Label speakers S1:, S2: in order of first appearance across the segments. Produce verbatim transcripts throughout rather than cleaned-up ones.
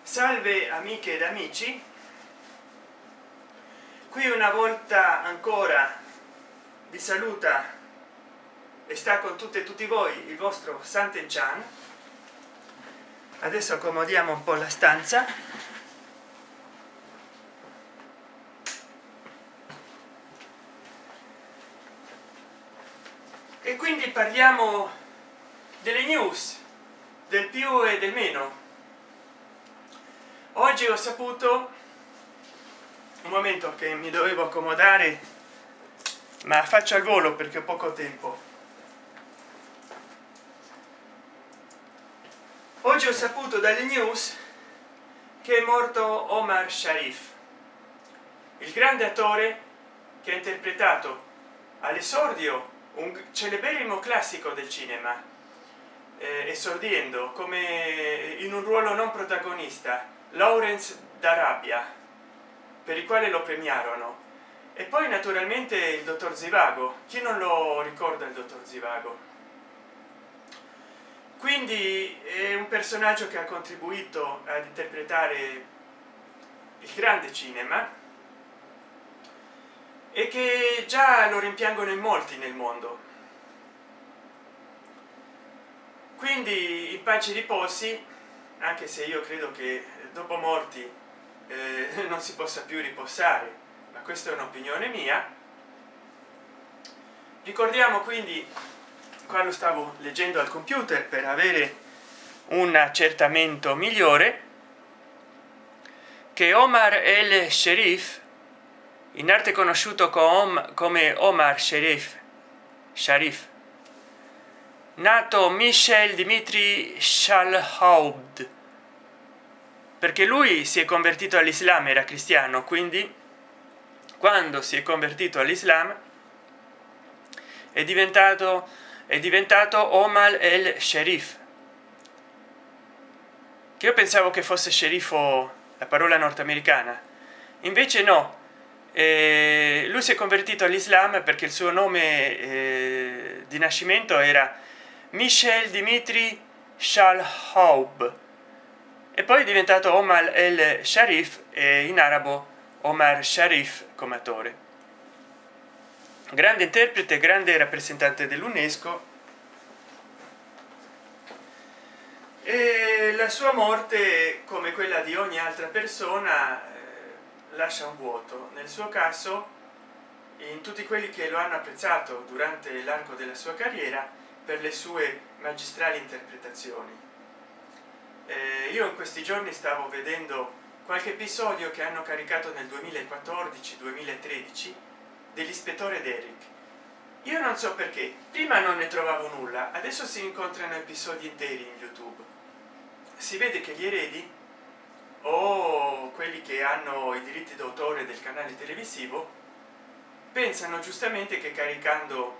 S1: Salve amiche ed amici, qui una volta ancora vi saluta e sta con tutte e tutti voi il vostro Santen Chan. Adesso accomodiamo un po' la stanza e quindi parliamo delle news, del più e del meno. Oggi ho saputo, un momento che mi dovevo accomodare ma faccio al volo perché ho poco tempo. Oggi ho saputo dalle news che è morto Omar Sharif, il grande attore che ha interpretato all'esordio un celeberrimo classico del cinema, eh, esordiendo come in un ruolo non protagonista Lawrence d'Arabia, per il quale lo premiarono. E poi naturalmente il dottor Zivago, chi non lo ricorda il dottor Zivago? Quindi è un personaggio che ha contribuito ad interpretare il grande cinema e che già lo rimpiangono in molti nel mondo. Quindi in pace riposi, anche se io credo che dopo morti eh, non si possa più riposare, ma questa è un'opinione mia. Ricordiamo quindi, qua lo stavo leggendo al computer per avere un accertamento migliore, che Omar el Sharif, in arte conosciuto come Omar Sharif Sharif nato Michel Dmitri Shalhoub, perché lui si è convertito all'Islam, era cristiano, quindi quando si è convertito all'Islam è diventato è diventato Omar el Sharif, che io pensavo che fosse sceriffo la parola nordamericana, invece no. Eh, lui si è convertito all'Islam perché il suo nome eh, di nascimento era Michel Dmitri Shalhoub e poi è diventato Omar el Sharif, e in arabo Omar Sharif come attore. Grande interprete, grande rappresentante dell'UNESCO, e la sua morte, come quella di ogni altra persona, eh, lascia un vuoto. Nel suo caso, in tutti quelli che lo hanno apprezzato durante l'arco della sua carriera per le sue magistrali interpretazioni. Eh, io in questi giorni stavo vedendo qualche episodio che hanno caricato nel duemilaquattordici duemilatredici dell'ispettore Derrick. Io non so perché prima non ne trovavo nulla, adesso si incontrano episodi interi in YouTube. Si vede che gli eredi o quelli che hanno i diritti d'autore del canale televisivo pensano giustamente che caricando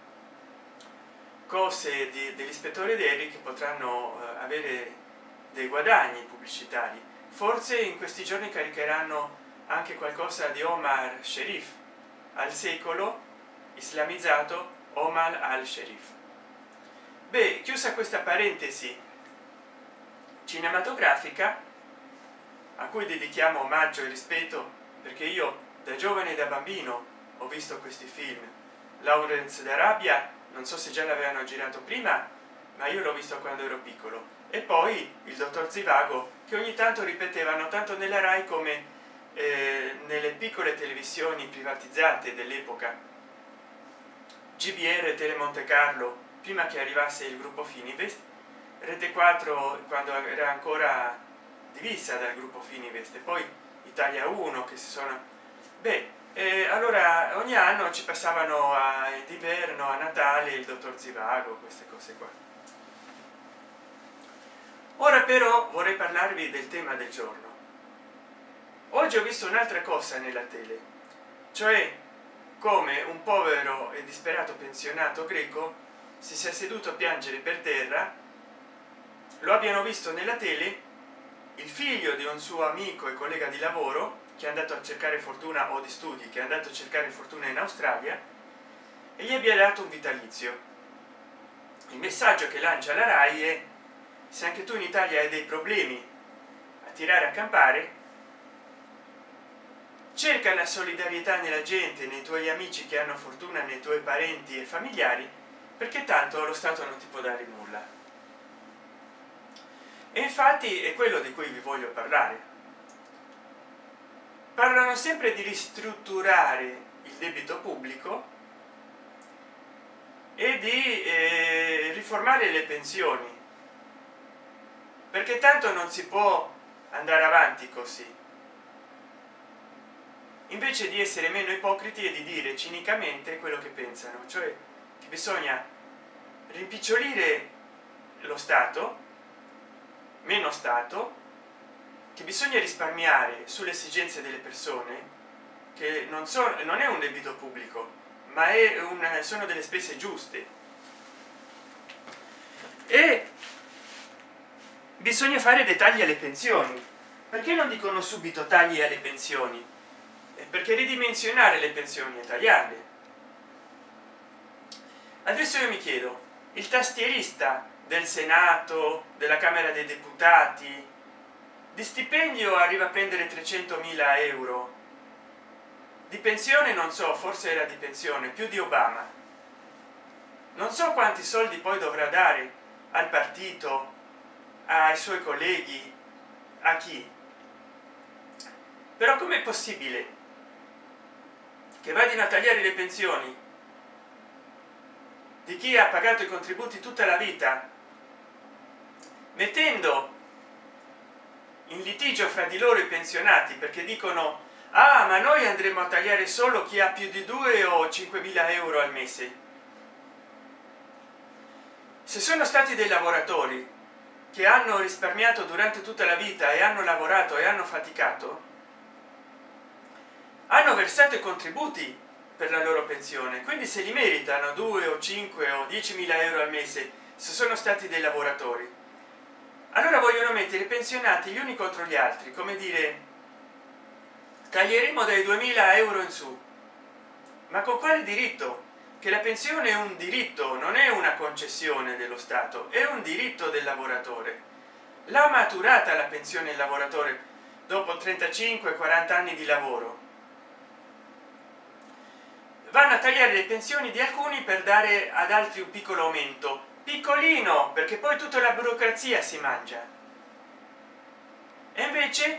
S1: cose dell'ispettore Derrick potranno eh, avere dei guadagni pubblicitari. Forse in questi giorni caricheranno anche qualcosa di Omar Sharif, al secolo islamizzato Omar al-Sharif. Beh, chiusa questa parentesi cinematografica a cui dedichiamo omaggio e rispetto, perché io da giovane e da bambino ho visto questi film. Lawrence d'Arabia non so se già l'avevano girato prima, ma io l'ho visto quando ero piccolo, e poi il dottor Zivago, che ogni tanto ripetevano tanto nella Rai come eh, nelle piccole televisioni privatizzate dell'epoca, G B R, Tele Monte Carlo, prima che arrivasse il gruppo Fininvest, Rete quattro quando era ancora divisa dal gruppo Fininvest, e poi Italia uno che si sono... Beh, eh, allora ogni anno ci passavano a d'inverno, a Natale, il dottor Zivago, queste cose qua. Ora però vorrei parlarvi del tema del giorno. Oggi ho visto un'altra cosa nella tele, cioè come un povero e disperato pensionato greco si sia seduto a piangere per terra. Lo abbiano visto nella tele il figlio di un suo amico e collega di lavoro che è andato a cercare fortuna, o di studi, che è andato a cercare fortuna in Australia, e gli abbia dato un vitalizio. Il messaggio che lancia la Rai è: se anche tu in Italia hai dei problemi a tirare a campare, cerca la solidarietà nella gente, nei tuoi amici che hanno fortuna, nei tuoi parenti e familiari, perché tanto lo Stato non ti può dare nulla. E infatti è quello di cui vi voglio parlare. Parlano sempre di ristrutturare il debito pubblico e di eh, riformare le pensioni, perché tanto non si può andare avanti così, invece di essere meno ipocriti e di dire cinicamente quello che pensano, cioè che bisogna rimpicciolire lo Stato, meno Stato, che bisogna risparmiare sulle esigenze delle persone, che non, so, non è un debito pubblico, ma è un, sono delle spese giuste, e bisogna fare dei tagli alle pensioni. Perché non dicono subito tagli alle pensioni? Perché ridimensionare le pensioni e tagliarle. Adesso io mi chiedo, il tastierista del Senato, della Camera dei Deputati, di stipendio arriva a prendere trecentomila euro, di pensione non so, forse era di pensione più di Obama, non so quanti soldi poi dovrà dare al partito, ai suoi colleghi, a chi. Però com'è possibile che vadino a tagliare le pensioni di chi ha pagato i contributi tutta la vita, mettendo in litigio fra di loro i pensionati, perché dicono: ah, ma noi andremo a tagliare solo chi ha più di due o cinquemila euro al mese. Se sono stati dei lavoratori che hanno risparmiato durante tutta la vita e hanno lavorato e hanno faticato, hanno versato i contributi per la loro pensione, quindi se li meritano due o cinque o diecimila euro al mese, se sono stati dei lavoratori. Allora vogliono mettere i pensionati gli uni contro gli altri, come dire: taglieremo dai duemila euro in su. Ma con quale diritto? Che la pensione è un diritto, non è una concessione dello Stato, è un diritto del lavoratore. L'ha maturata la pensione il lavoratore dopo trentacinque quaranta anni di lavoro. Vanno a tagliare le pensioni di alcuni per dare ad altri un piccolo aumento, piccolino, perché poi tutta la burocrazia si mangia. E invece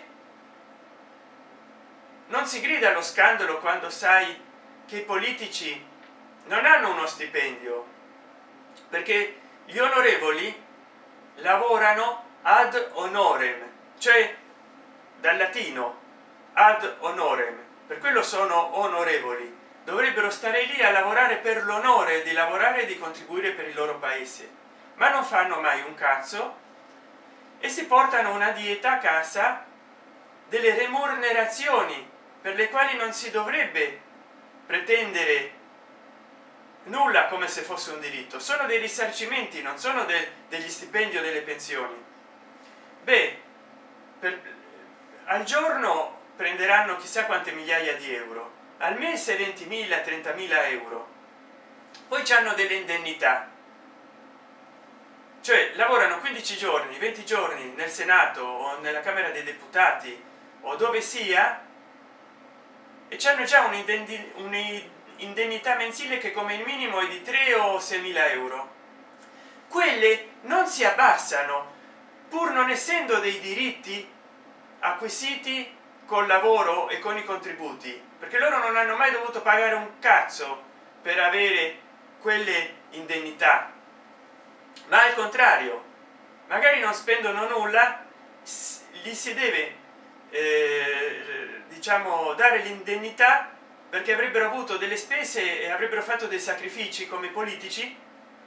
S1: non si grida allo scandalo quando sai che i politici non hanno uno stipendio, perché gli onorevoli lavorano ad honorem, cioè dal latino ad honorem, per quello sono onorevoli. Dovrebbero stare lì a lavorare per l'onore di lavorare e di contribuire per il loro paese, ma non fanno mai un cazzo e si portano una dieta a casa delle remunerazioni per le quali non si dovrebbe pretendere nulla, come se fosse un diritto. Sono dei risarcimenti, non sono de degli stipendi o delle pensioni. Beh, per, al giorno prenderanno chissà quante migliaia di euro, al mese ventimila trentamila euro, poi hanno delle indennità, cioè lavorano quindici giorni venti giorni nel Senato o nella Camera dei Deputati o dove sia, e hanno già un'indennità mensile che come il minimo è di tre o seimila euro. Quelle non si abbassano, pur non essendo dei diritti acquisiti col lavoro e con i contributi, perché loro non hanno mai dovuto pagare un cazzo per avere quelle indennità, ma al contrario, magari non spendono nulla, gli si deve eh, diciamo dare l'indennità perché avrebbero avuto delle spese e avrebbero fatto dei sacrifici come politici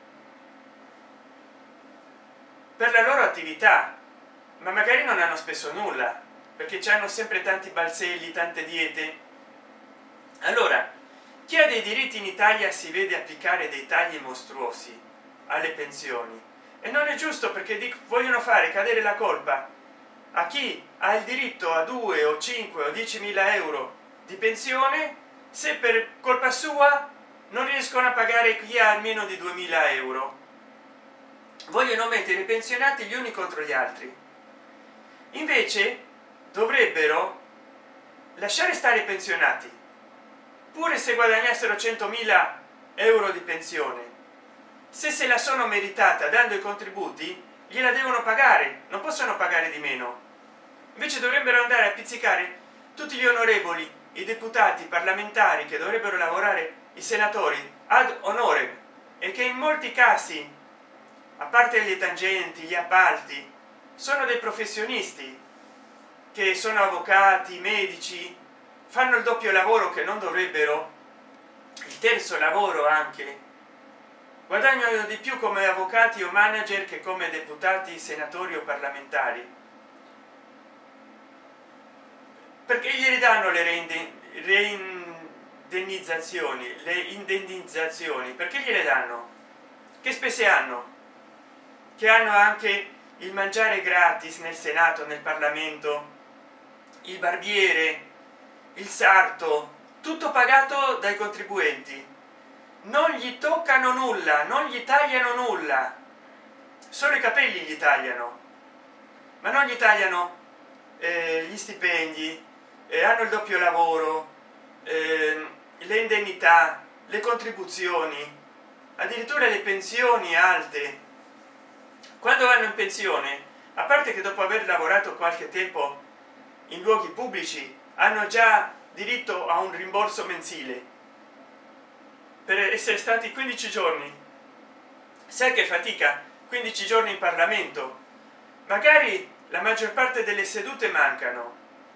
S1: per la loro attività, ma magari non hanno speso nulla perché c'hanno sempre tanti balzelli, tante diete. Allora, chi ha dei diritti in Italia si vede applicare dei tagli mostruosi alle pensioni, e non è giusto, perché dico, vogliono fare cadere la colpa a chi ha il diritto a due o cinque o diecimila euro di pensione, se per colpa sua non riescono a pagare chi ha almeno di duemila euro. Vogliono mettere i pensionati gli uni contro gli altri. Invece dovrebbero lasciare stare i pensionati pure se guadagnassero centomila euro di pensione. Se se la sono meritata dando i contributi, gliela devono pagare, non possono pagare di meno. Invece dovrebbero andare a pizzicare tutti gli onorevoli, i deputati, i parlamentari che dovrebbero lavorare, i senatori ad honorem, e che in molti casi, a parte le tangenti, gli appalti, sono dei professionisti che sono avvocati, medici, fanno il doppio lavoro che non dovrebbero, il terzo lavoro anche, guadagnano di più come avvocati o manager che come deputati, senatori o parlamentari, perché gli danno le reindennizzazioni, le indennizzazioni, perché gliele danno? Che spese hanno? Che hanno anche il mangiare gratis nel Senato, nel Parlamento, il barbiere, il sarto, tutto pagato dai contribuenti. Non gli toccano nulla, non gli tagliano nulla, solo i capelli gli tagliano, ma non gli tagliano eh, gli stipendi, eh, hanno il doppio lavoro, eh, le indennità, le contribuzioni, addirittura le pensioni alte. Quando vanno in pensione, a parte che dopo aver lavorato qualche tempo in luoghi pubblici, hanno già diritto a un rimborso mensile per essere stati quindici giorni. Sai che fatica, quindici giorni in Parlamento, magari la maggior parte delle sedute mancano,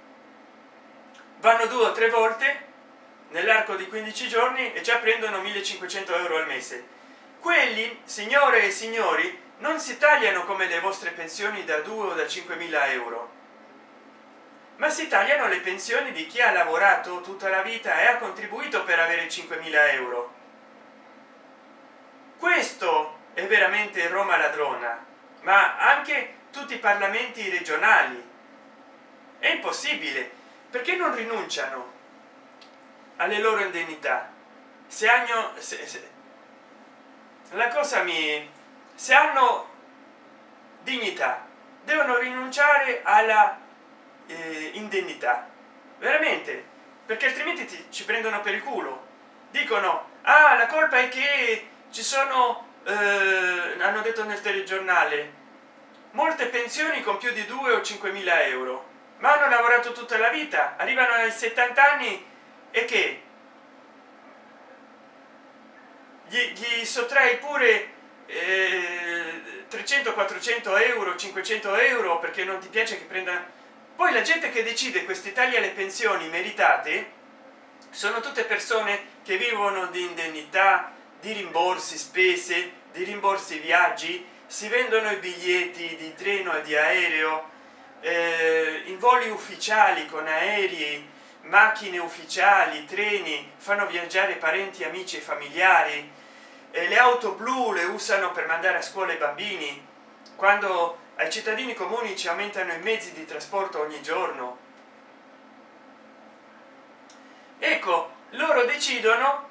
S1: vanno due o tre volte nell'arco di quindici giorni e già prendono millecinquecento euro al mese. Quelli, signore e signori, non si tagliano come le vostre pensioni da due o da cinquemila euro, ma si tagliano le pensioni di chi ha lavorato tutta la vita e ha contribuito per avere cinquemila euro. Questo è veramente Roma ladrona, ma anche tutti i parlamenti regionali. È impossibile, perché non rinunciano alle loro indennità? Se hanno, se, se, la cosa mi se hanno dignità, devono rinunciare alla eh, indennità, veramente, perché altrimenti ti, ci prendono per il culo. Dicono: ah, la colpa è che ci sono eh, hanno detto nel telegiornale molte pensioni con più di due o cinquemila euro, ma hanno lavorato tutta la vita, arrivano ai settanta anni e che gli, gli sottrai pure eh, trecento quattrocento euro, cinquecento euro, perché non ti piace che prenda. Poi la gente che decide questi tagli alle pensioni meritate sono tutte persone che vivono di indennità, di rimborsi spese, di rimborsi viaggi, si vendono i biglietti di treno e di aereo, eh, in voli ufficiali con aerei, macchine ufficiali, treni, fanno viaggiare parenti, amici e familiari, eh, le auto blu le usano per mandare a scuola i bambini, quando ai cittadini comuni ci aumentano i mezzi di trasporto ogni giorno. Ecco, loro decidono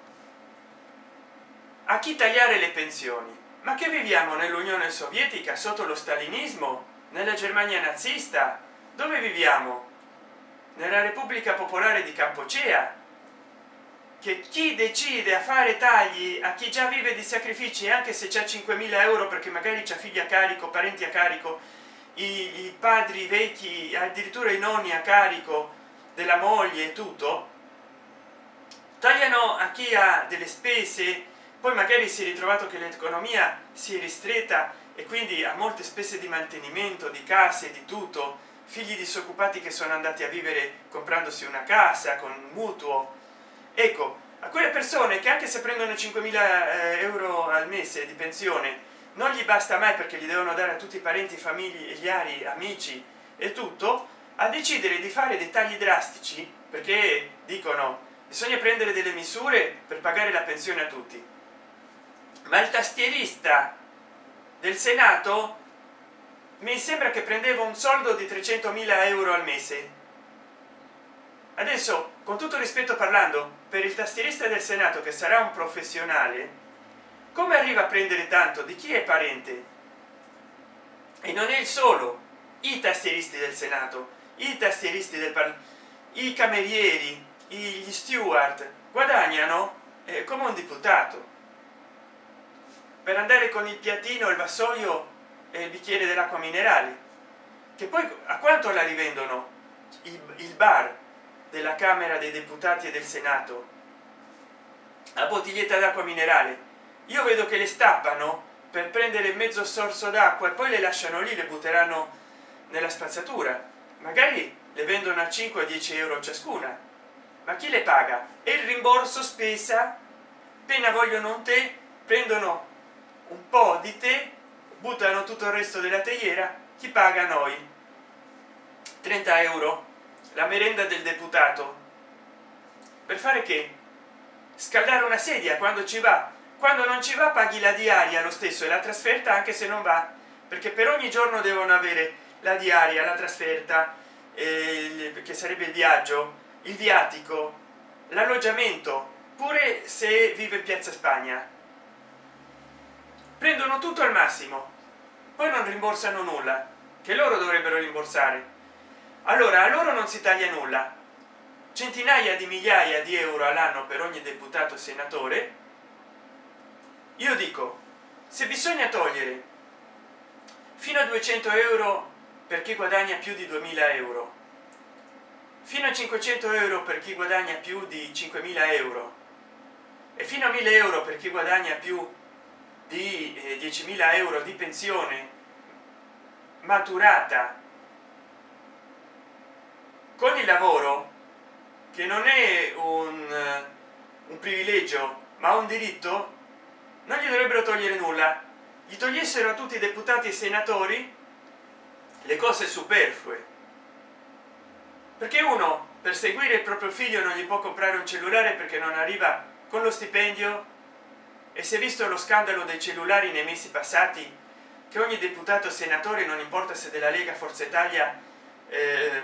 S1: a chi tagliare le pensioni. Ma che viviamo nell'Unione Sovietica sotto lo stalinismo, nella Germania nazista? Dove viviamo? Nella Repubblica Popolare di Campocea, che chi decide a fare tagli a chi già vive di sacrifici, anche se c'ha cinquemila euro perché magari c'ha figli a carico, parenti a carico, i, i padri vecchi, addirittura i nonni a carico della moglie e tutto, tagliano a chi ha delle spese, poi magari si è ritrovato che l'economia si è ristretta e quindi ha molte spese di mantenimento, di case, di tutto, figli disoccupati che sono andati a vivere comprandosi una casa con un mutuo. Ecco, a quelle persone che anche se prendono cinquemila euro al mese di pensione non gli basta mai, perché gli devono dare a tutti i parenti, familiari, amici e tutto, a decidere di fare dei tagli drastici perché dicono bisogna prendere delle misure per pagare la pensione a tutti. Ma il tastierista del Senato mi sembra che prendeva un soldo di trecentomila euro al mese. Adesso, con tutto rispetto parlando, per il tastierista del Senato, che sarà un professionale, come arriva a prendere tanto? Di chi è parente? E non è il solo, i tastieristi del Senato, i tastieristi del Parlamento, i camerieri, gli steward guadagnano eh, come un deputato. Per andare con il piattino, il vassoio e il bicchiere dell'acqua minerale, che poi a quanto la rivendono il, il bar della Camera dei Deputati e del Senato, la bottiglietta d'acqua minerale. Io vedo che le stappano per prendere mezzo sorso d'acqua e poi le lasciano lì, le butteranno nella spazzatura, magari le vendono a cinque a dieci euro ciascuna, ma chi le paga? E il rimborso spesa, appena vogliono un tè prendono un po' di tè, buttano tutto il resto della teiera. Chi paga? Noi. trenta euro la merenda del deputato, per fare che? Scaldare una sedia quando ci va. Quando non ci va paghi la diaria lo stesso e la trasferta anche se non va, perché per ogni giorno devono avere la diaria, la trasferta, eh, che sarebbe il viaggio, il viatico, l'alloggiamento, pure se vive in Piazza Spagna. Prendono tutto al massimo, poi non rimborsano nulla, che loro dovrebbero rimborsare. Allora a loro non si taglia nulla, centinaia di migliaia di euro all'anno per ogni deputato e senatore. Io dico, se bisogna togliere fino a duecento euro per chi guadagna più di duemila euro, fino a cinquecento euro per chi guadagna più di cinquemila euro e fino a mille euro per chi guadagna più di eh, diecimila euro di pensione maturata con il lavoro, che non è un, un privilegio ma un diritto, non gli dovrebbero togliere nulla. Gli togliessero a tutti i deputati e senatori le cose superflue, perché uno per seguire il proprio figlio non gli può comprare un cellulare perché non arriva con lo stipendio. E si è visto lo scandalo dei cellulari nei mesi passati, che ogni deputato e senatore, non importa se della Lega, Forza Italia, eh,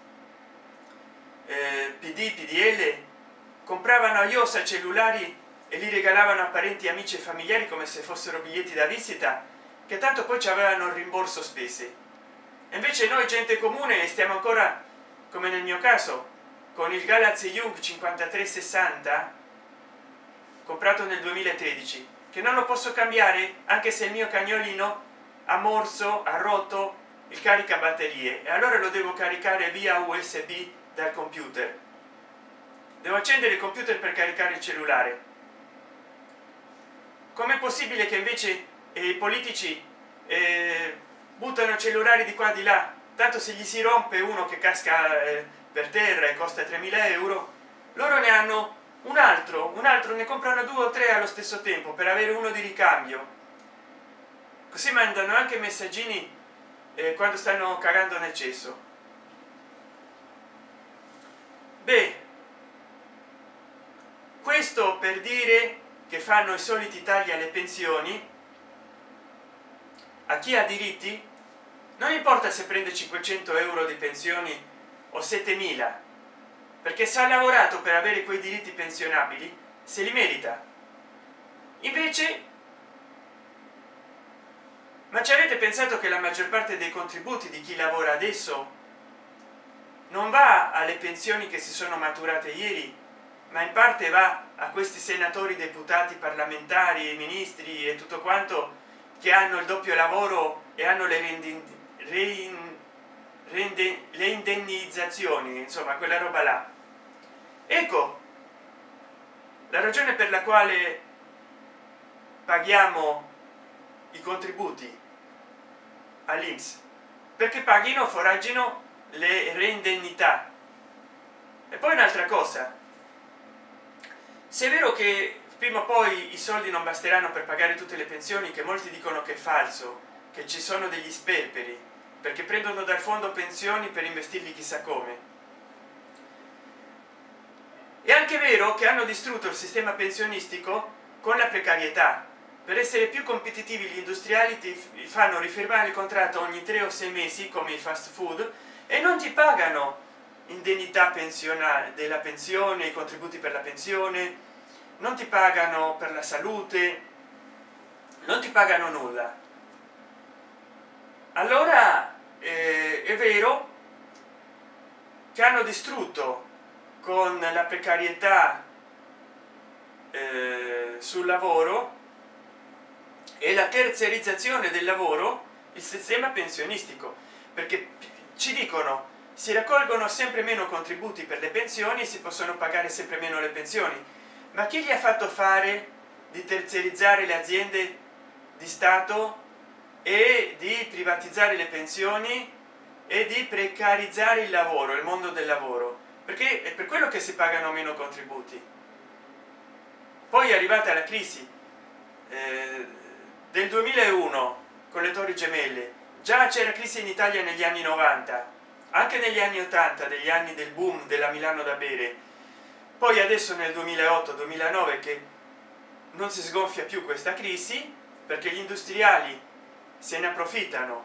S1: eh, P D, P D L, compravano a iosa cellulari e li regalavano a parenti, amici e familiari come se fossero biglietti da visita, che tanto poi ci avevano il rimborso spese. E invece noi gente comune stiamo ancora, come nel mio caso, con il Galaxy Young cinquantatré sessanta comprato nel duemilatredici, che non lo posso cambiare anche se il mio cagnolino ha morso, ha rotto il caricabatterie, e allora lo devo caricare via U S B dal computer. Devo accendere il computer per caricare il cellulare. Com'è possibile che invece eh, i politici eh, buttano cellulari di qua di là, tanto se gli si rompe uno che casca eh, per terra e costa tremila euro, loro ne hanno un altro, un altro ne comprano due o tre allo stesso tempo per avere uno di ricambio, così mandano anche messaggini eh, quando stanno cagando nel cesso. Beh, questo per dire che fanno i soliti tagli alle pensioni a chi ha diritti. Non importa se prende cinquecento euro di pensioni o settemila, perché se ha lavorato per avere quei diritti pensionabili se li merita. Invece, ma ci avete pensato che la maggior parte dei contributi di chi lavora adesso non va alle pensioni che si sono maturate ieri, ma in parte va a questi senatori, deputati, parlamentari, ministri e tutto quanto, che hanno il doppio lavoro e hanno le rendi, rein, rende, le indennizzazioni, insomma quella roba là. Ecco la ragione per la quale paghiamo i contributi all'I N P S, perché paghino, foraggino le reindennità. E poi un'altra cosa, se è vero che prima o poi i soldi non basteranno per pagare tutte le pensioni, che molti dicono che è falso, che ci sono degli sperperi perché prendono dal fondo pensioni per investirli chissà come, è anche vero che hanno distrutto il sistema pensionistico con la precarietà. Per essere più competitivi gli industriali ti fanno rifirmare il contratto ogni tre o sei mesi come i fast food e non ti pagano indennità pensionale della pensione, i contributi per la pensione, non ti pagano per la salute, non ti pagano nulla. Allora eh, è vero che hanno distrutto con la precarietà eh, sul lavoro e la terziarizzazione del lavoro il sistema pensionistico, perché ci dicono si raccolgono sempre meno contributi per le pensioni, si possono pagare sempre meno le pensioni, ma chi gli ha fatto fare di terziarizzare le aziende di Stato e di privatizzare le pensioni e di precarizzare il lavoro, il mondo del lavoro? Perché è per quello che si pagano meno contributi. Poi è arrivata la crisi eh, del duemilauno con le torri gemelle, già c'era crisi in Italia negli anni novanta, anche negli anni ottanta, degli anni del boom della Milano da bere. Poi adesso nel duemilaotto duemilanove che non si sgonfia più questa crisi, perché gli industriali se ne approfittano,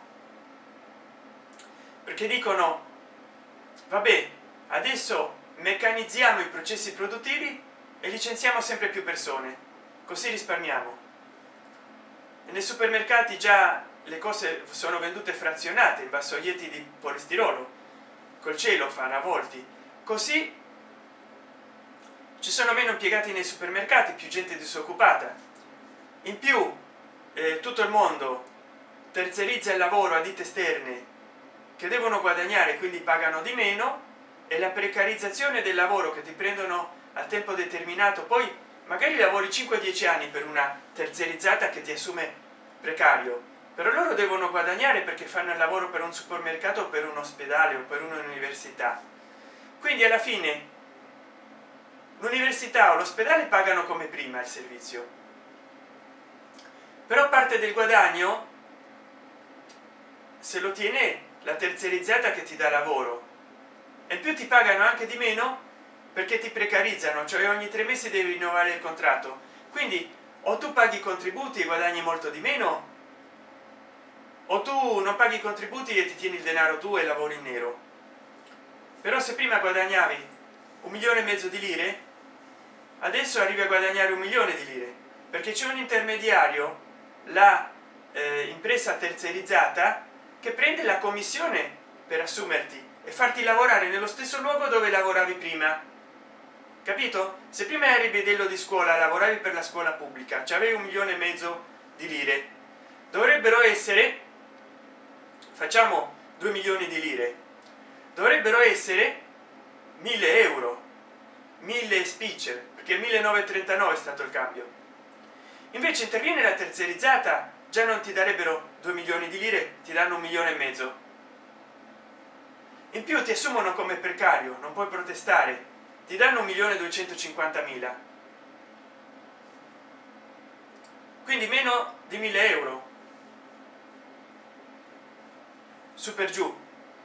S1: perché dicono vabbè, adesso meccanizziamo i processi produttivi e licenziamo sempre più persone, così risparmiamo. E nei supermercati già le cose sono vendute frazionate in vassoietti di polistirolo col cielo fan a volti, così ci sono meno impiegati nei supermercati, più gente disoccupata. In più eh, tutto il mondo terzerizza il lavoro a ditte esterne che devono guadagnare, quindi pagano di meno, e la precarizzazione del lavoro che ti prendono a tempo determinato, poi magari lavori cinque dieci anni per una terziarizzata che ti assume precario, però loro devono guadagnare perché fanno il lavoro per un supermercato o per un ospedale o per un'università. Quindi alla fine l'università o l'ospedale pagano come prima il servizio, però parte del guadagno se lo tiene la terziarizzata che ti dà lavoro, e più ti pagano anche di meno perché ti precarizzano, cioè ogni tre mesi devi rinnovare il contratto. Quindi o tu paghi i contributi e guadagni molto di meno, o tu non paghi i contributi e ti tieni il denaro tu e lavori in nero. Però se prima guadagnavi un milione e mezzo di lire, adesso arrivi a guadagnare un milione di lire, perché c'è un intermediario, la eh, impresa terziarizzata, che prende la commissione per assumerti e farti lavorare nello stesso luogo dove lavoravi prima, capito? Se prima eri bidello di scuola, lavoravi per la scuola pubblica, c'avevi un milione e mezzo di lire, dovrebbero essere, facciamo due milioni di lire, dovrebbero essere mille euro, mille spicce, perché millenovecentotrentanove è stato il cambio. Invece interviene la terziarizzata, già non ti darebbero due milioni di lire, ti danno un milione e mezzo. In più ti assumono come precario, non puoi protestare, ti danno un milione duecentocinquantamila, quindi meno di mille euro su per giù.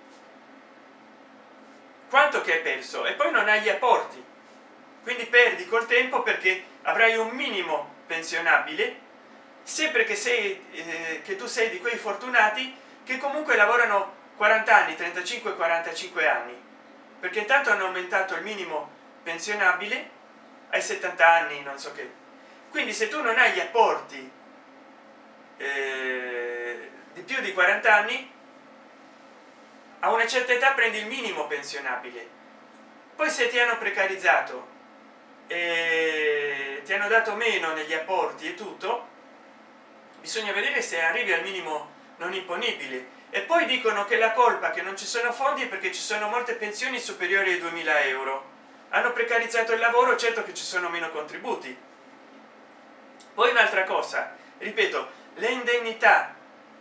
S1: Quanto che hai perso? E poi non hai gli apporti, quindi perdi col tempo, perché avrai un minimo pensionabile sempre che sei eh, che tu sei di quei fortunati che comunque lavorano quaranta anni, trentacinque quarantacinque anni, perché intanto hanno aumentato il minimo pensionabile ai settanta anni, non so che. Quindi se tu non hai gli apporti eh, di più di quaranta anni, a una certa età prendi il minimo pensionabile. Poi se ti hanno precarizzato e ti hanno dato meno negli apporti e tutto, bisogna vedere se arrivi al minimo non imponibile. E poi dicono che la colpa che non ci sono fondi è perché ci sono molte pensioni superiori ai duemila euro, hanno precarizzato il lavoro, certo che ci sono meno contributi. Poi un'altra cosa, ripeto, le indennità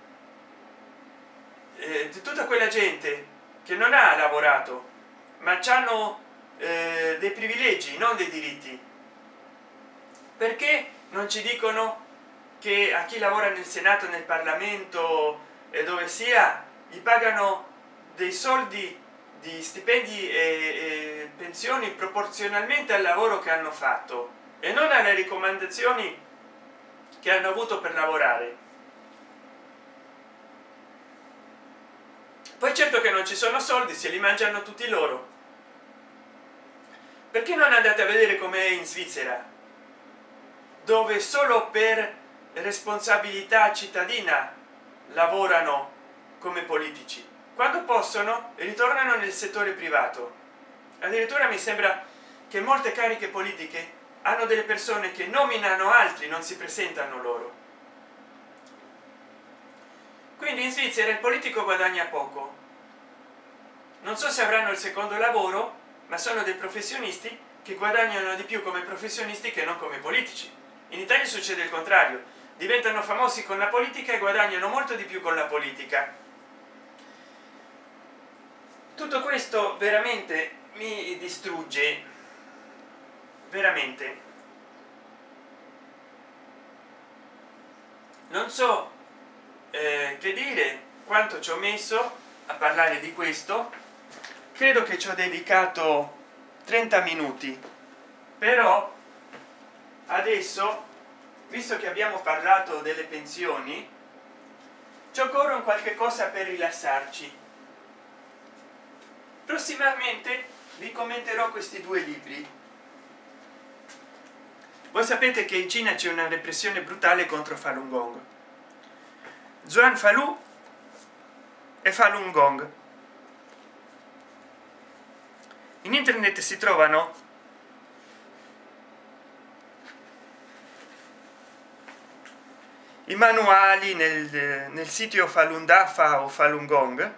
S1: eh, di tutta quella gente che non ha lavorato ma hanno eh, dei privilegi, non dei diritti, perché non ci dicono che a chi lavora nel Senato, nel Parlamento e dove sia, gli pagano dei soldi di stipendi e, e pensioni proporzionalmente al lavoro che hanno fatto e non alle raccomandazioni che hanno avuto per lavorare. Poi certo che non ci sono soldi, se li mangiano tutti loro. Perché non andate a vedere com'è in Svizzera, dove solo per responsabilità cittadina lavorano come politici, quando possono ritornano nel settore privato? addirittura mi sembra che molte cariche politiche hanno delle persone che nominano altri, non si presentano loro. Quindi in Svizzera il politico guadagna poco, non so se avranno il secondo lavoro, ma sono dei professionisti che guadagnano di più come professionisti che non come politici. In Italia succede il contrario, diventano famosi con la politica e guadagnano molto di più con la politica. Tutto questo veramente mi distrugge, veramente. Non so eh, che dire, quanto ci ho messo a parlare di questo. Credo che ci ho dedicato trenta minuti, però adesso, visto che abbiamo parlato delle pensioni, ci occorre un qualche cosa per rilassarci. Prossimamente vi commenterò questi due libri. Voi sapete che in Cina c'è una repressione brutale contro Falun Gong. Zhuang Falu e Falun Gong. In internet si trovano i manuali nel, nel sito Falun Dafa o Falun Gong,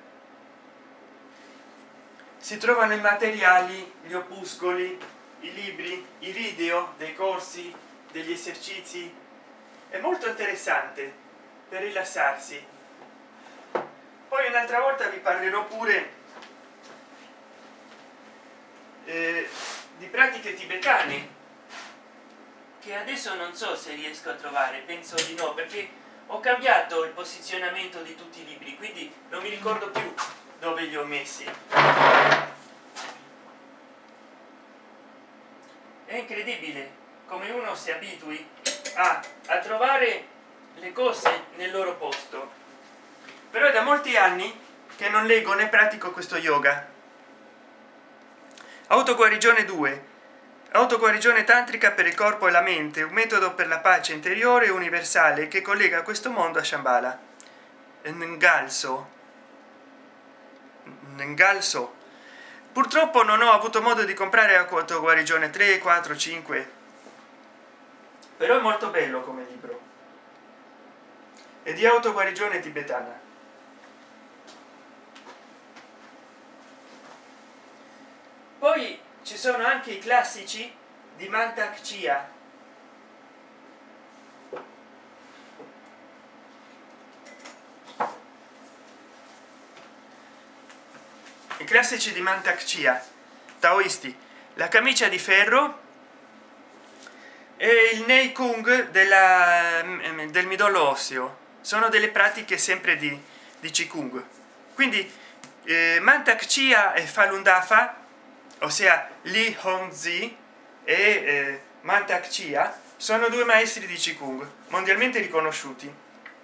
S1: si trovano i materiali, gli opuscoli, i libri, i video dei corsi, degli esercizi. È molto interessante per rilassarsi. Poi un'altra volta vi parlerò pure eh, di pratiche tibetane, che adesso non so se riesco a trovare, penso di no, perché ho cambiato il posizionamento di tutti i libri, quindi non mi ricordo più dove li ho messi. È incredibile come uno si abitui a, a trovare le cose nel loro posto. Però è da molti anni che non leggo né pratico questo yoga. Autoguarigione due, autoguarigione tantrica per il corpo e la mente, un metodo per la pace interiore e universale che collega questo mondo a Shambhala. Ngalso Ngalso. Purtroppo non ho avuto modo di comprare autoguarigione tre, quattro, cinque, però è molto bello come libro, è di autoguarigione tibetana. Poi ci sono anche i classici di Mantak Chia. I classici di Mantak Chia, taoisti, la camicia di ferro e il Nei Kung della, del midollo osseo. Sono delle pratiche sempre di, di Qigong. Quindi eh, Mantak Chia e Falun Dafa, ossia Li Hongzhi e eh, Mantak Chia, sono due maestri di Qigong mondialmente riconosciuti.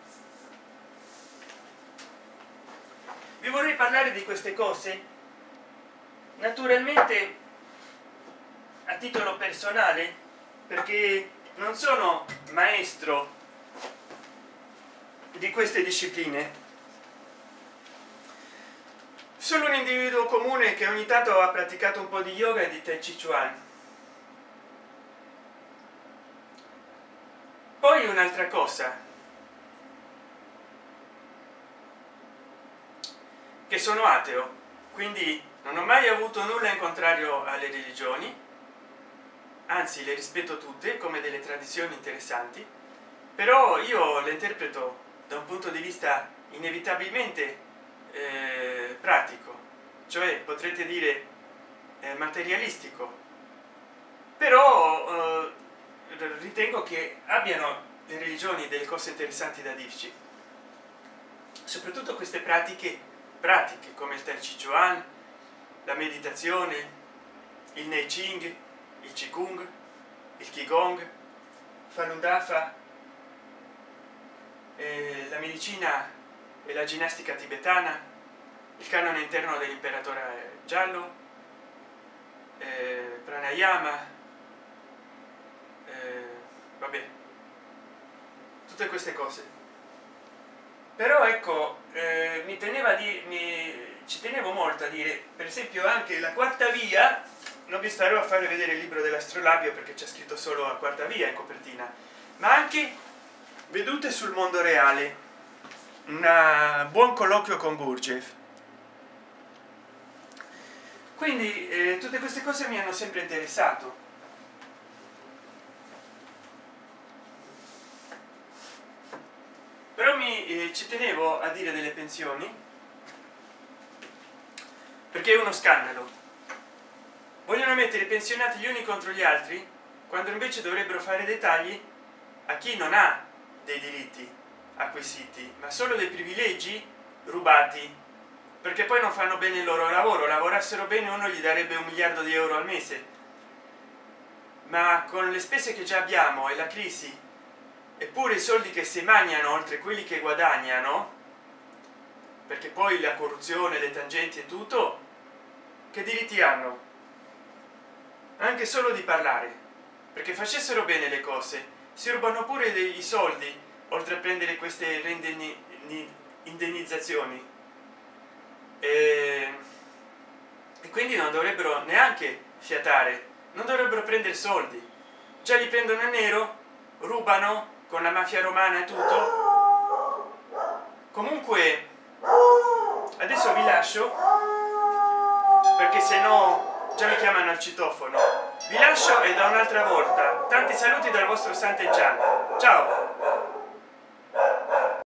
S1: Vi vorrei parlare di queste cose naturalmente a titolo personale, perché non sono maestro di queste discipline, sono un individuo comune che ogni tanto ha praticato un po' di yoga e di Tai Chi Chuan. Poi un'altra cosa, che sono ateo, quindi non ho mai avuto nulla in contrario alle religioni, anzi le rispetto tutte come delle tradizioni interessanti, però io le interpreto da un punto di vista inevitabilmente eh, pratico, cioè potrete dire eh, materialistico, però eh, ritengo che abbiano le religioni delle cose interessanti da dirci, soprattutto queste pratiche pratiche come il Tai Chi Chuan, la meditazione, il Nei Ching, il Qigong, il Qigong, Falun Dafa, eh, la medicina e la ginnastica tibetana, il canone interno dell'imperatore giallo, eh, pranayama, eh, vabbè, tutte queste cose. Però ecco, eh, mi teneva di mi, ci tenevo molto a dire, per esempio, anche la quarta via. Non vi starò a fare vedere il libro dell'astrolabio perché c'è scritto solo la quarta via in copertina, ma anche vedute sul mondo reale, un buon colloquio con Gurdjieff. Quindi eh, tutte queste cose mi hanno sempre interessato. Però mi eh, ci tenevo a dire delle pensioni perché è uno scandalo. Vogliono mettere i pensionati gli uni contro gli altri quando invece dovrebbero fare dei tagli a chi non ha dei diritti acquisiti ma solo dei privilegi rubati, perché poi non fanno bene il loro lavoro. Lavorassero bene uno gli darebbe un miliardo di euro al mese, ma con le spese che già abbiamo e la crisi, eppure i soldi che si mangiano oltre quelli che guadagnano, perché poi la corruzione, le tangenti e tutto, che diritti hanno? Anche solo di parlare, perché facessero bene le cose si rubano pure dei soldi oltre a prendere queste indennizzazioni e, e quindi non dovrebbero neanche fiatare, non dovrebbero prendere soldi, già li prendono in nero, rubano con la mafia romana e tutto. Comunque adesso vi lascio perché se no già mi chiamano al citofono. Vi lascio e da un'altra volta tanti saluti dal vostro Sant'Eggian. Ciao.